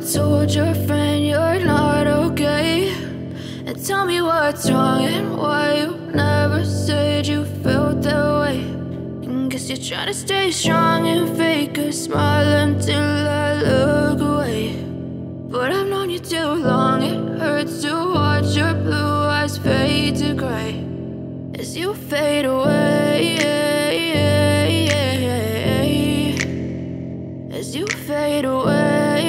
told your friend you're not okay, and tell me what's wrong and why you never said you felt that way. And guess you're trying to stay strong and fake a smile until I look away. But I've known you too long, it hurts to watch your blue eyes fade to gray as you fade away, as you fade away.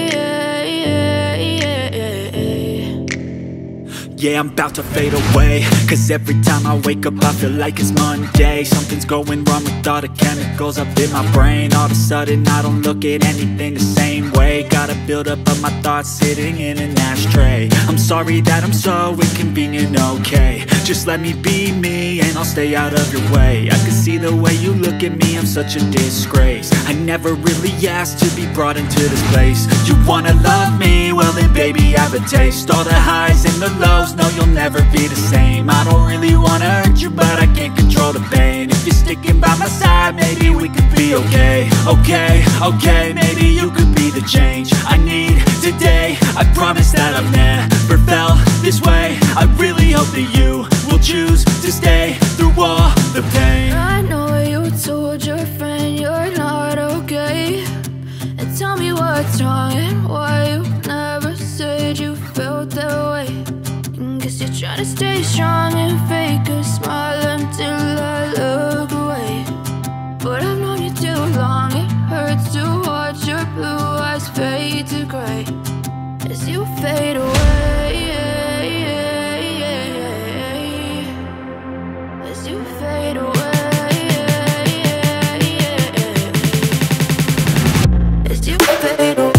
Yeah, I'm about to fade away, cause every time I wake up I feel like it's Monday. Something's going wrong with all the chemicals up in my brain. All of a sudden I don't look at anything the same way. Gotta build up of my thoughts sitting in an ashtray. I'm sorry that I'm so inconvenient, okay. Just let me be me and I'll stay out of your way. I can see the way you look at me, I'm such a disgrace. I never really asked to be brought into this place. You wanna love me? Well then baby, have a taste. All the highs and the lows, no, you'll never be the same. I don't really wanna hurt you, but I can't control the pain. If you're sticking by my side, maybe we could be okay. Okay, maybe you could be the change I need today. I promise that I've never felt this way. I really hope that you will choose to stay through all the pain. I know you told your friend you're not okay, and tell me what's wrong and why you never said you felt that way. Guess you're trying to stay strong and fake a smile until I look away. But I've known you too long, it hurts to watch your blue eyes fade to gray as you fade away, as you fade away, as you fade away.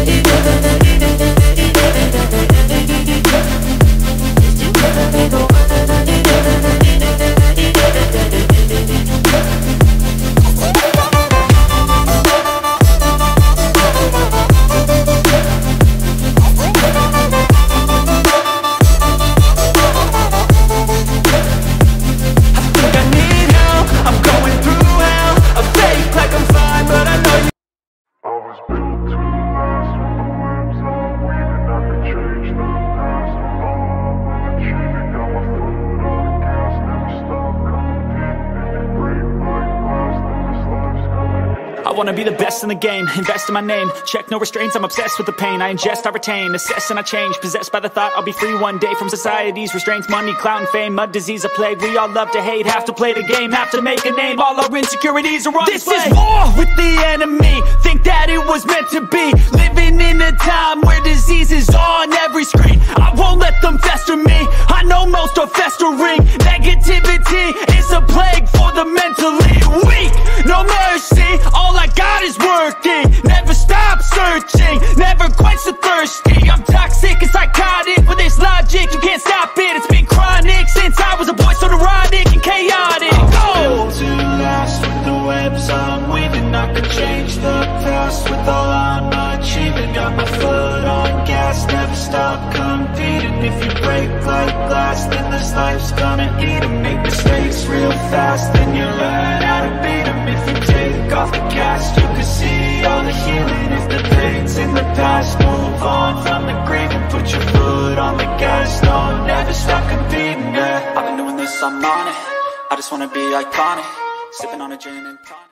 I wanna be the best in the game, invest in my name. Check no restraints, I'm obsessed with the pain. I ingest, I retain, assess and I change. Possessed by the thought I'll be free one day from society's restraints. Money, clout and fame, mud, disease, a plague. We all love to hate, have to play the game, have to make a name. All our insecurities are on display. This is war with the enemy, think that it was meant to be. Living in a time where disease is on every screen. I won't let them fester me, I know most are festering. Negativity is a plague for the mentally weak. No mercy, all I got is working. Never stop searching, never quench the thirsty. I'm toxic and psychotic, with this logic you can't stop it. It's been chronic since I was a boy, so neurotic and chaotic. Built to last with the webs I'm weaving. I could change the past with all I'm achieving. Got my foot on gas, never stop competing. If you break like glass, then this life's gonna eat 'em. Make mistakes real fast, then you learn how to beat 'em. If you take off the cast, you can see all the healing. If the pain's in the past, move on from the grave and put your foot on the gas. No, never stop competing, yeah. I've been doing this, I'm on it. I just wanna be iconic, sipping on a gin and tonic.